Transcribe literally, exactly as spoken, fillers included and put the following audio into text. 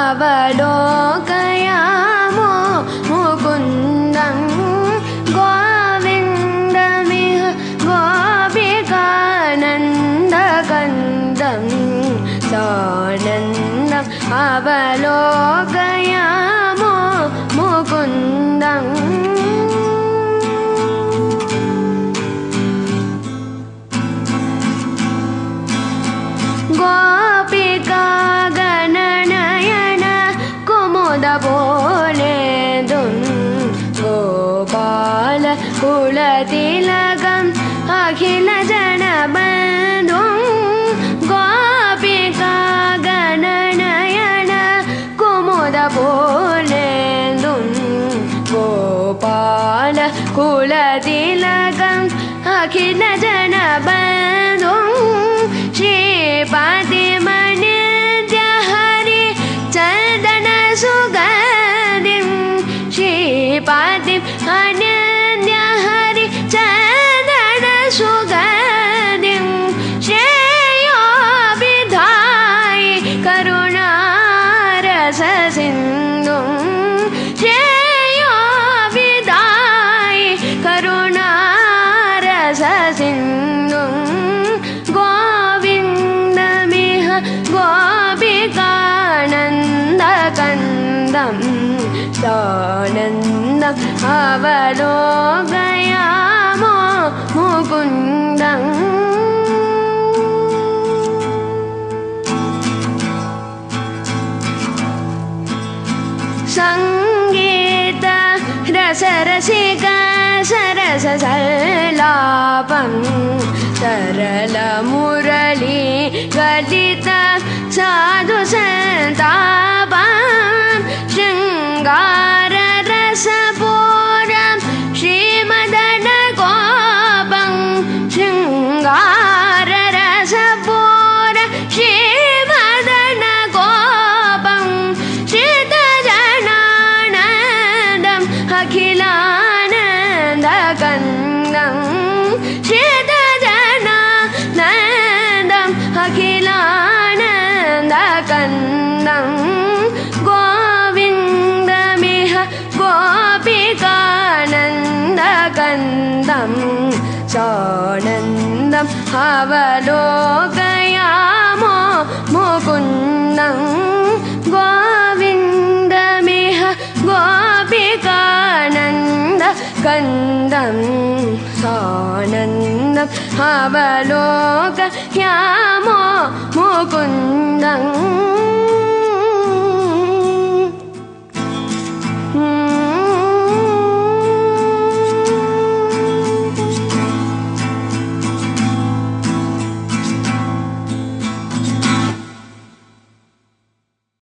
अवलोकयामो मुकुन्दं गोविन्दमिह गोपिकानन्दकन्दं सानन्दम् अवलोकयामो मुकुन्दं गोपिका गणनयन कुमुदपोलेदुं गोपाल कुलतिलकम् अखिल जनबन्धुं गोपिका गणनयन कुमुदपोलेदुं गोपाल कुलतिलकम् अखिल जनबन्धुं श्रीपतिमनित्य हरि चन्दन सुगन्धिं श्रीपतिं अनन्य हरि चन्दन सुगन्धिं श्रेयो विधाय करुणारससिन्धुं श्रेयो विधाय करुणारससिन्धुं गोपिकानन्दकन्दं सानन्दम् अवलोकयामो मुकुन्दं संगीत रसरसिका सरससल्लापं सरलमुरली गलित साधु संतापं शृङ्गार रसपूरं श्रीमदन गोपं शृङ्गार रसपूरं श्रीमदन गोपं श्रितजनानन्दम् अखिलानन्दकन्दं श्रितजनानन्दम् अखिलानन्दकन्दं गोविन्दमिह गोपिकानन्दकन्दं सानन्दम् अवलोकयामो मुकुन्दं गोविन्दमिह गोपिकानन्दकन्दं सानन्दम् अवलोकयामो मुकुन्दं